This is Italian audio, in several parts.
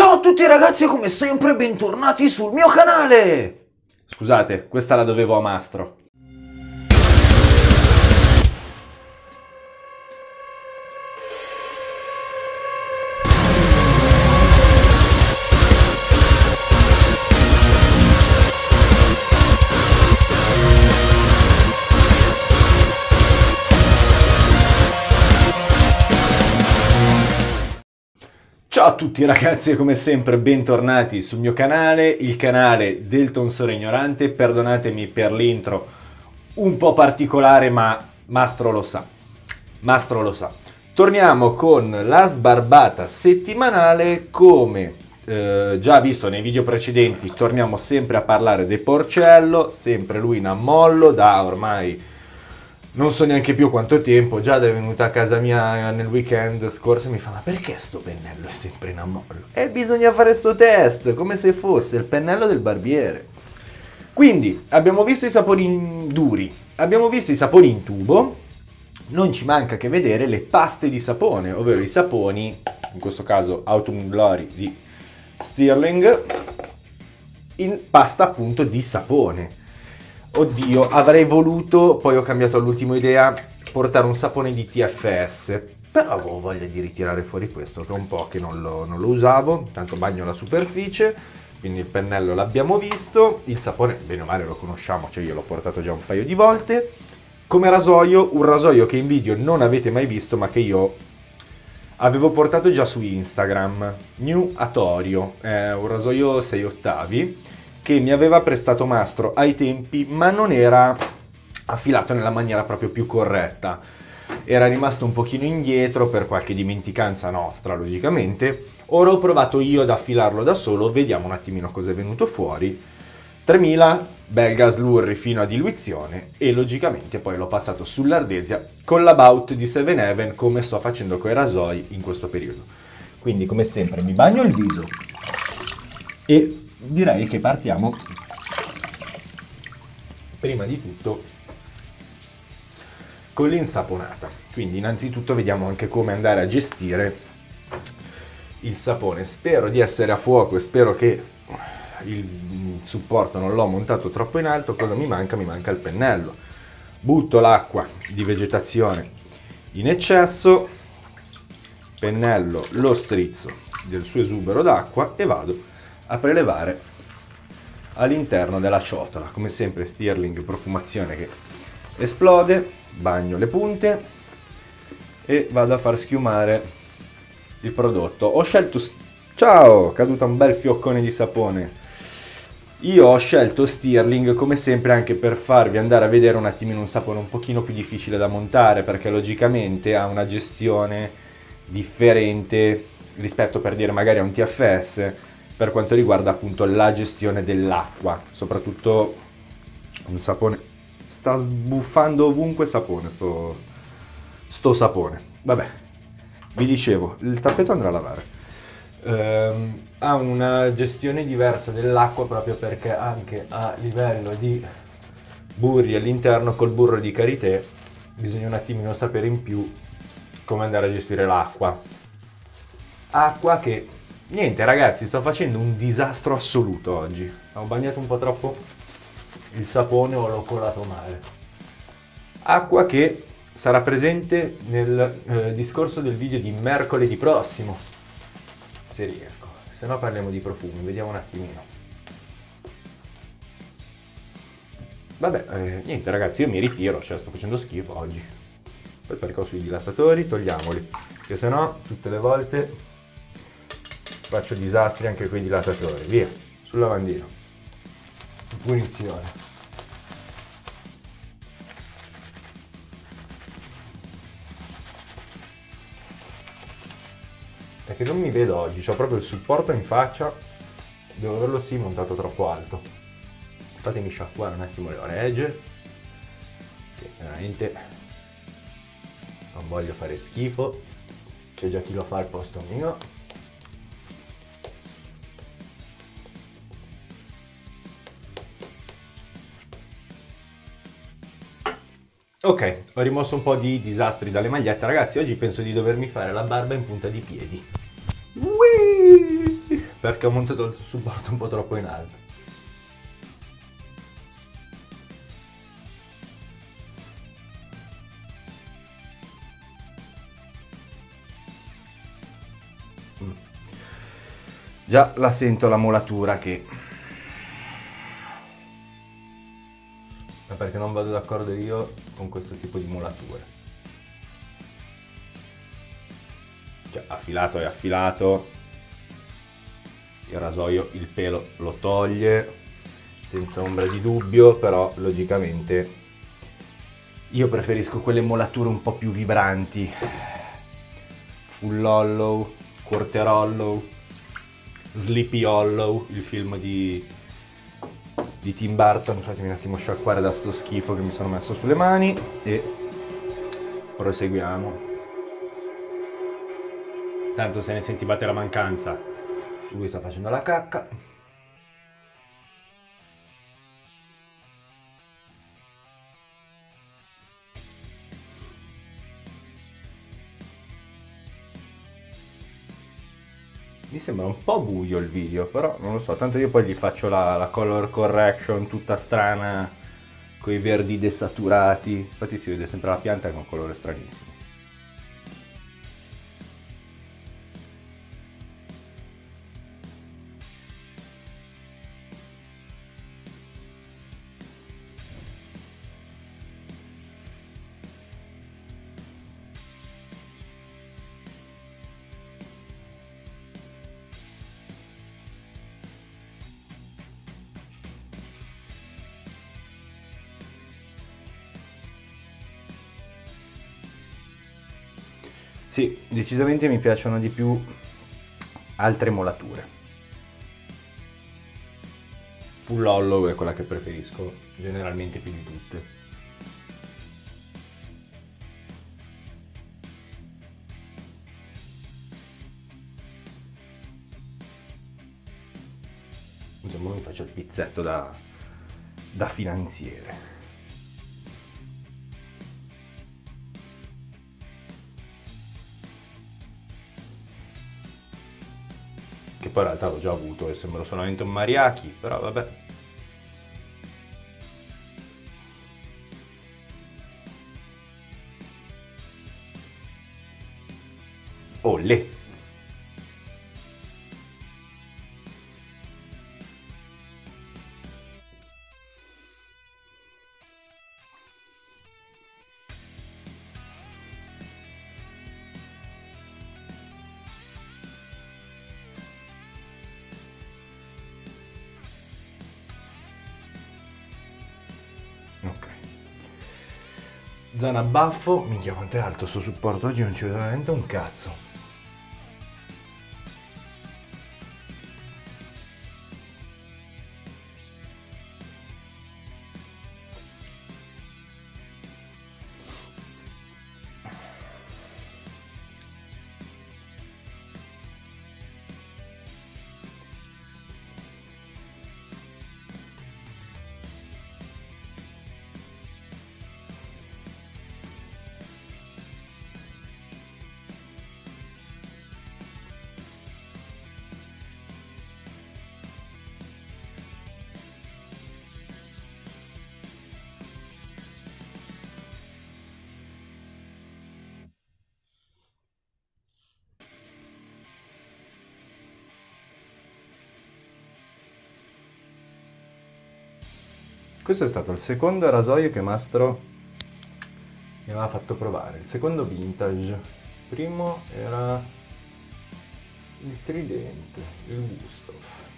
Ciao a tutti ragazzi e come sempre bentornati sul mio canale! Scusate, questa la dovevo a Mastro. Ciao a tutti ragazzi e come sempre bentornati sul mio canale, il canale del Tonsore Ignorante. Perdonatemi per l'intro un po' particolare, ma Mastro lo sa. Mastro lo sa. Torniamo con la sbarbata settimanale. Come già visto nei video precedenti, torniamo sempre a parlare del Porcello, sempre lui in ammollo da ormai non so neanche più quanto tempo. Già è venuta a casa mia nel weekend scorso e mi fa: ma perché sto pennello è sempre in ammollo? E bisogna fare sto test, come se fosse il pennello del barbiere. Quindi abbiamo visto i saponi duri, abbiamo visto i saponi in tubo, non ci manca che vedere le paste di sapone, ovvero i saponi, in questo caso Autumn Glory di Stirling, in pasta appunto di sapone. Oddio, avrei voluto, poi ho cambiato all'ultimo idea, portare un sapone di TFS, però avevo voglia di ritirare fuori questo, che è un po' che non lo usavo, tanto bagno la superficie, quindi il pennello l'abbiamo visto, il sapone bene o male lo conosciamo, cioè io l'ho portato già un paio di volte. Come rasoio, un rasoio che in video non avete mai visto, ma che io avevo portato già su Instagram, New Atorio, è un rasoio 6 ottavi, che mi aveva prestato Mastro ai tempi, ma non era affilato nella maniera proprio più corretta. Era rimasto un pochino indietro per qualche dimenticanza nostra, logicamente. Ora ho provato io ad affilarlo da solo, vediamo un attimino cosa è venuto fuori. 3000, bel gas Lurri fino a diluizione e logicamente poi l'ho passato sull'ardesia con l'About di Seven Heaven, come sto facendo con i rasoi in questo periodo. Quindi come sempre mi bagno il viso e direi che partiamo prima di tutto con l'insaponata. Quindi innanzitutto vediamo anche come andare a gestire il sapone. Spero di essere a fuoco e spero che il supporto non l'ho montato troppo in alto. Cosa mi manca? Mi manca il pennello. Butto l'acqua di vegetazione in eccesso, pennello lo strizzo del suo esubero d'acqua e vado a prelevare all'interno della ciotola. Come sempre Stirling profumazione che esplode, bagno le punte e vado a far schiumare il prodotto. Ho scelto, ciao, caduta un bel fioccone di sapone. Io ho scelto Stirling come sempre anche per farvi andare a vedere un attimino un sapone un pochino più difficile da montare, perché logicamente ha una gestione differente rispetto, per dire, magari a un TFS, per quanto riguarda appunto la gestione dell'acqua. Soprattutto un sapone, sta sbuffando ovunque sapone sto sapone. Vabbè, vi dicevo, il tappeto andrà a lavare. Ha una gestione diversa dell'acqua proprio perché anche a livello di burri all'interno, col burro di karité bisogna un attimino sapere in più come andare a gestire l'acqua. Acqua che, niente ragazzi, sto facendo un disastro assoluto oggi. Ho bagnato un po' troppo il sapone o l'ho colato male. Acqua che sarà presente nel discorso del video di mercoledì prossimo, se riesco. Se no parliamo di profumi, vediamo un attimino. Vabbè, niente ragazzi, io mi ritiro, cioè sto facendo schifo oggi. Poi perché ho sui dilatatori, togliamoli, che se no tutte le volte faccio disastri anche con i dilatatori. Via, sul lavandino. Punizione. Perché non mi vedo oggi, ho proprio il supporto in faccia, devo averlo sì montato troppo alto. Fatemi sciacquare un attimo le orecchie, che veramente non voglio fare schifo, c'è già chi lo fa al posto mio. Ok, ho rimosso un po' di disastri dalle magliette. Ragazzi, oggi penso di dovermi fare la barba in punta di piedi. Whee! perché ho montato il supporto un po' troppo in alto. Già la sento la molatura che... Ma perché non vado d'accordo io con questo tipo di molature. Cioè, affilato è affilato, il rasoio il pelo lo toglie, senza ombra di dubbio, però logicamente io preferisco quelle molature un po' più vibranti. Full Hollow, Quarter Hollow, Sleepy Hollow, il film di Tim Burton. Fatemi un attimo sciacquare da sto schifo che mi sono messo sulle mani e proseguiamo. Tanto se ne sentivate la mancanza, lui sta facendo la cacca. Mi sembra un po' buio il video, però non lo so, tanto io poi gli faccio la color correction tutta strana, con i verdi desaturati. Infatti si vede sempre la pianta con un colore stranissimo. Sì, decisamente mi piacciono di più altre molature. Full Hollow è quella che preferisco generalmente più di tutte. Insomma, mi faccio il pizzetto da finanziere. Che poi in realtà l'ho già avuto e sembra solamente un mariachi, però vabbè. Olle! Ok. Zona baffo, minchia quanto è alto sto supporto, oggi non ci vedo veramente un cazzo. Questo è stato il secondo rasoio che Mastro mi aveva fatto provare, il secondo vintage. Il primo era il Tridente, il Gustav.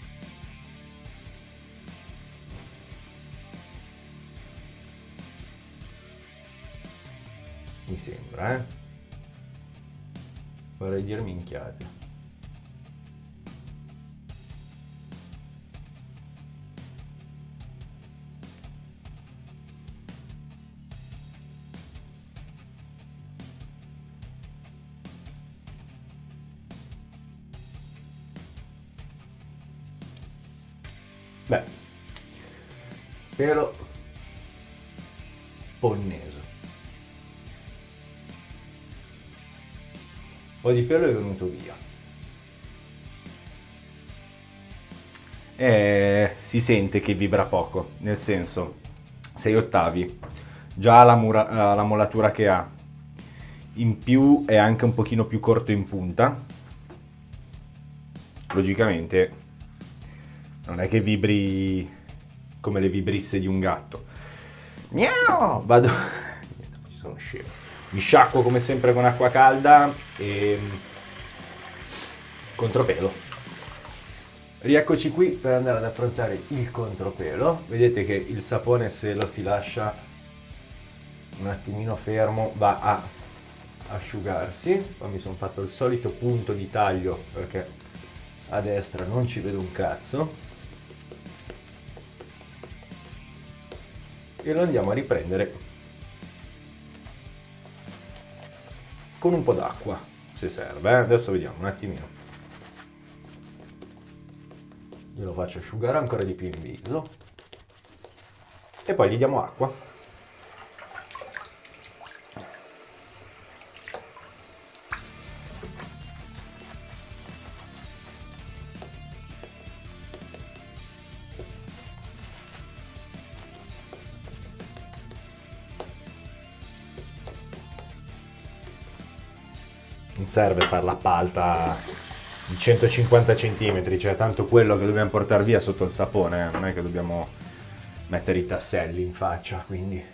Mi sembra, vorrei dire minchiate. Beh, pelo ponneso. Un po' di pelo è venuto via. si sente che vibra poco, nel senso 6 ottavi, già la molatura che ha, in più è anche un pochino più corto in punta, logicamente non è che vibri come le vibrisse di un gatto. Miau! Vado, sono scemo. Mi sciacquo come sempre con acqua calda e contropelo. Rieccoci qui per andare ad affrontare il contropelo. Vedete che il sapone, se lo si lascia un attimino fermo, va a asciugarsi. Poi mi sono fatto il solito punto di taglio perché a destra non ci vedo un cazzo. E lo andiamo a riprendere con un po' d'acqua, se serve. Adesso vediamo un attimino. Io lo faccio asciugare ancora di più in viso e poi gli diamo acqua. Non serve farla palta di 150 cm, cioè tanto quello che dobbiamo portare via sotto il sapone, non è che dobbiamo mettere i tasselli in faccia, quindi...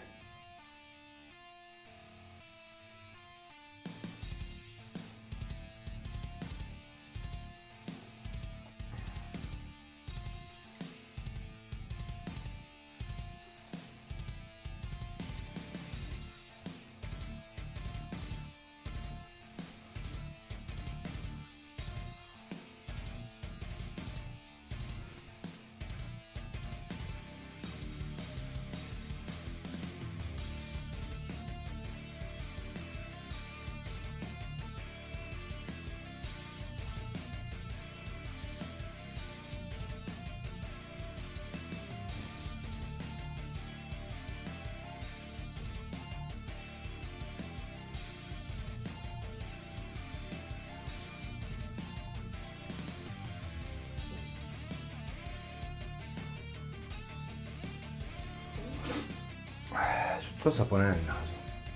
tutto il sapone nel naso.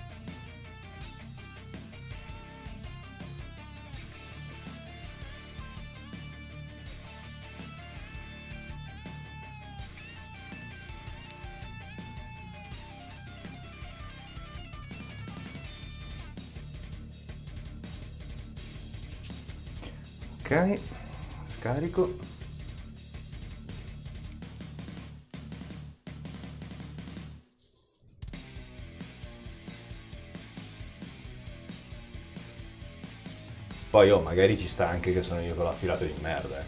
Ok, scarico. Poi magari ci sta anche che sono io con l'affilato di merda.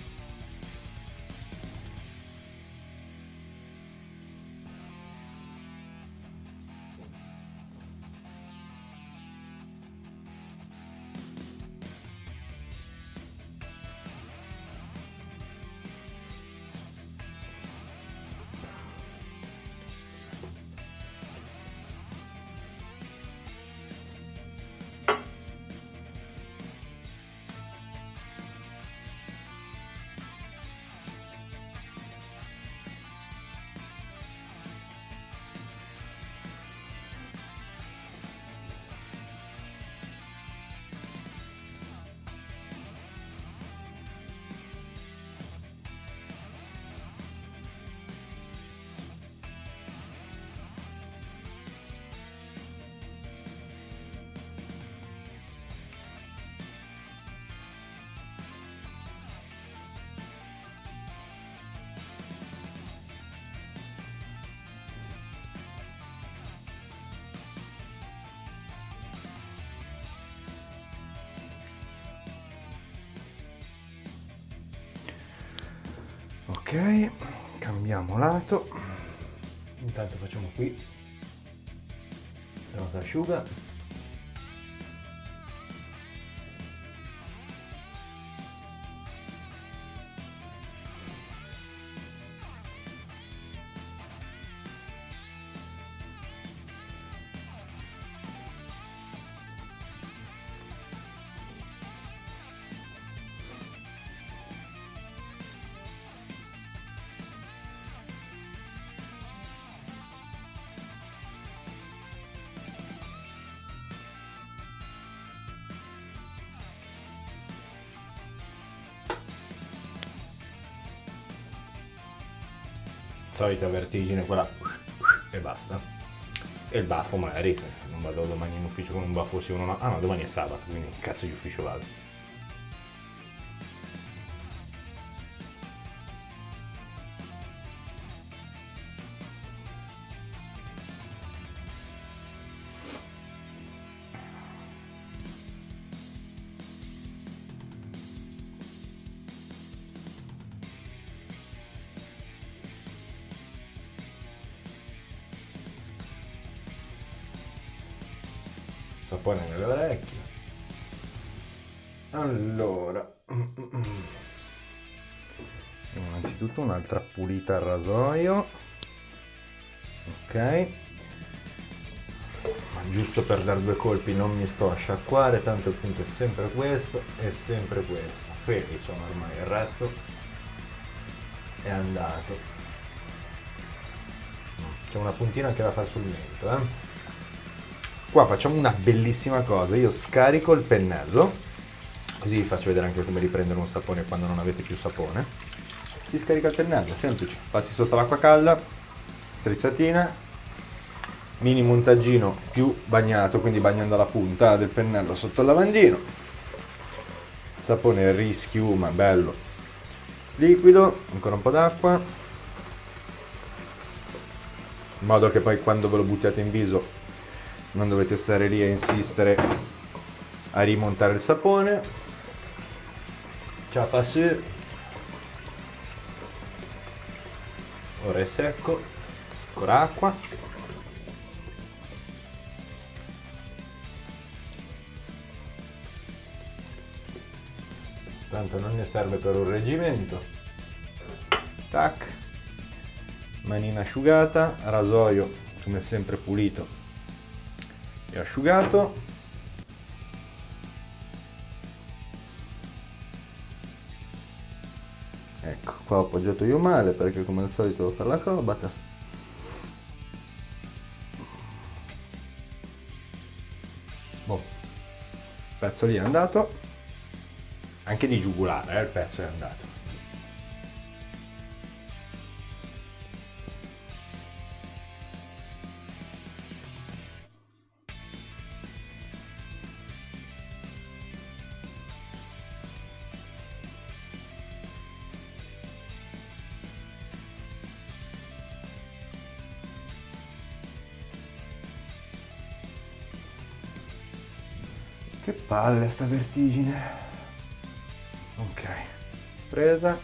Ok, cambiamo lato. Intanto facciamo qui, se no si asciuga. solita vertigine, quella e basta. E il baffo magari, non vado domani in ufficio con un baffo sì o no. Ah no, domani è sabato, quindi cazzo di ufficio vado. Sapone nelle orecchie. Allora, innanzitutto un'altra pulita al rasoio, ok, ma giusto per dare due colpi non mi sto a sciacquare, tanto il punto è sempre questo e sempre questo, quelli sono ormai, il resto è andato. C'è una puntina anche da fare sul mento, Qua facciamo una bellissima cosa, io scarico il pennello, così vi faccio vedere anche come riprendere un sapone quando non avete più sapone. Si scarica il pennello, semplice, passi sotto l'acqua calda, strizzatina, mini montaggino più bagnato, quindi bagnando la punta del pennello sotto il lavandino. Il sapone rischiuma, bello, liquido, ancora un po' d'acqua, in modo che poi quando ve lo buttiate in viso non dovete stare lì a insistere a rimontare il sapone. Ciao passu. Ora è secco, ancora acqua. Tanto non ne serve per un reggimento. Tac. Manina asciugata, rasoio come sempre pulito e asciugato. Ecco, qua ho appoggiato io male perché come al solito devo fare l'acrobata. Boh, il pezzo lì è andato, anche di giugulare, il pezzo è andato. Che palle sta vertigine. Ok, presa.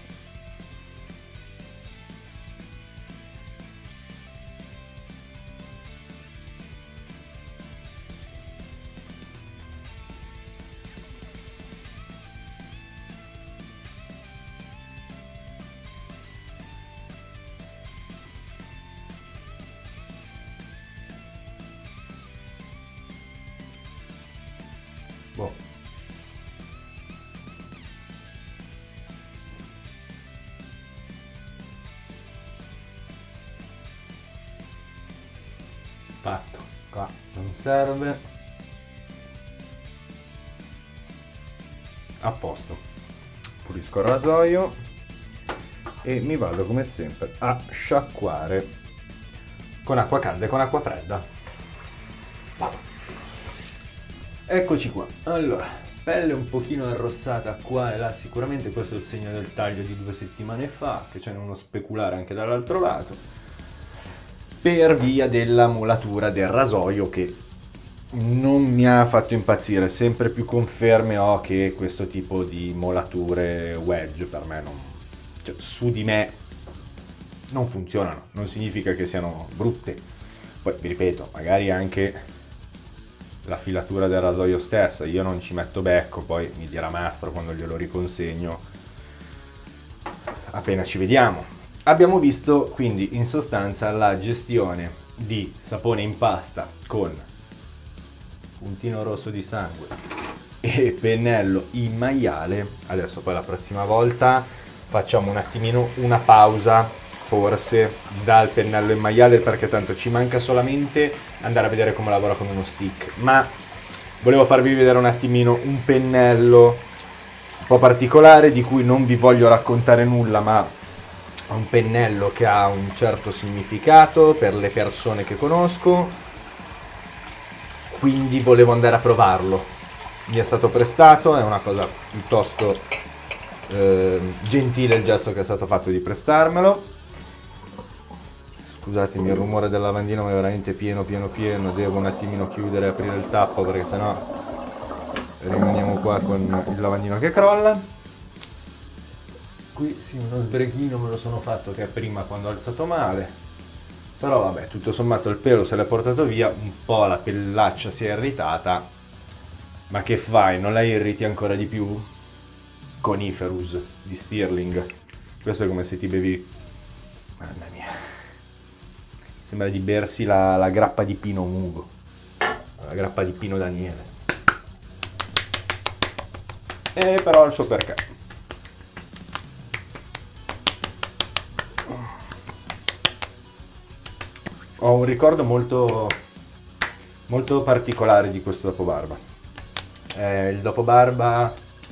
Boh. Fatto, qua non serve. A posto. Pulisco il rasoio e mi vado come sempre a sciacquare con acqua calda e con acqua fredda. Vado. Eccoci qua, allora, pelle un pochino arrossata qua e là, sicuramente questo è il segno del taglio di 2 settimane fa, che c'è uno speculare anche dall'altro lato, per via della molatura del rasoio che non mi ha fatto impazzire. Sempre più conferme ho che questo tipo di molature wedge per me non, cioè, su di me non funzionano, non significa che siano brutte. Poi vi ripeto, magari anche la filatura del rasoio stessa, io non ci metto becco, poi mi dirà Mastro quando glielo riconsegno appena ci vediamo. Abbiamo visto quindi in sostanza la gestione di sapone in pasta con puntino rosso di sangue e pennello in maiale. Adesso poi la prossima volta facciamo un attimino una pausa forse dal pennello in maiale, perché tanto ci manca solamente andare a vedere come lavora con uno stick, ma volevo farvi vedere un attimino un pennello un po' particolare di cui non vi voglio raccontare nulla, ma un pennello che ha un certo significato per le persone che conosco, quindi volevo andare a provarlo. Mi è stato prestato, è una cosa piuttosto gentile il gesto che è stato fatto di prestarmelo. Scusatemi, il rumore del lavandino è veramente pieno, devo un attimino chiudere e aprire il tappo perché sennò rimaniamo qua con il lavandino che crolla. Qui sì, uno sbreghino me lo sono fatto che è prima quando ho alzato male, però vabbè, tutto sommato il pelo se l'è portato via, un po' la pellaccia si è irritata, ma che fai, non la irriti ancora di più? Coniferous di Stirling, questo è come se ti bevi, mamma mia, sembra di bersi la grappa di Pino Mugo, la grappa di Pino Daniele, e però ha il suo perché. Ho un ricordo molto particolare di questo dopobarba. Il dopobarba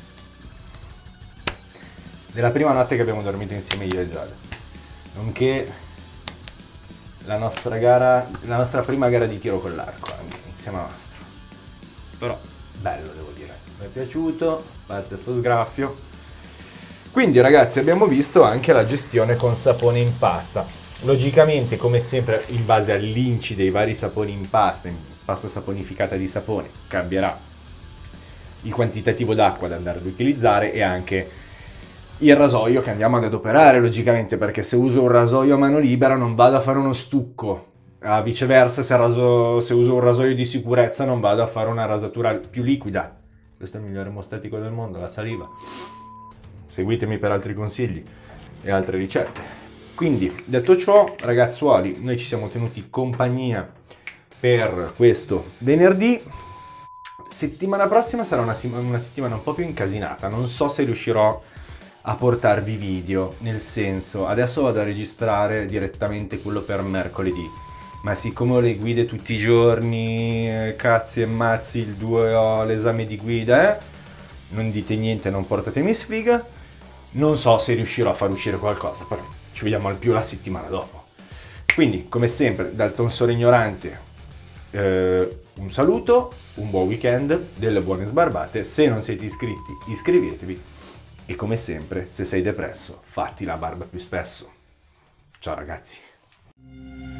della prima notte che abbiamo dormito insieme io e Giada, nonché la nostra prima gara di tiro con l'arco, anche insieme a Mastro. Però bello, devo dire, mi è piaciuto, a parte sto sgraffio. Quindi ragazzi, abbiamo visto anche la gestione con sapone in pasta. Logicamente, come sempre, in base all'inci dei vari saponi in pasta saponificata di sapone, cambierà il quantitativo d'acqua da andare ad utilizzare e anche il rasoio che andiamo ad adoperare, logicamente, perché se uso un rasoio a mano libera non vado a fare uno stucco. Viceversa, se uso un rasoio di sicurezza non vado a fare una rasatura più liquida. Questo è il migliore emostatico del mondo, la saliva. Seguitemi per altri consigli e altre ricette. Quindi, detto ciò, ragazzuoli, noi ci siamo tenuti compagnia per questo venerdì. Settimana prossima sarà una settimana un po' più incasinata. Non so se riuscirò a portarvi video, nel senso, adesso vado a registrare direttamente quello per mercoledì, ma siccome ho le guide tutti i giorni, cazzi e mazzi, il 2 ho l'esame di guida, non dite niente, non portatemi sfiga, non so se riuscirò a far uscire qualcosa, però ci vediamo al più la settimana dopo. Quindi, come sempre, dal tonsore ignorante, un saluto, un buon weekend, delle buone sbarbate. Se non siete iscritti, iscrivetevi. E come sempre, se sei depresso, fatti la barba più spesso. Ciao ragazzi.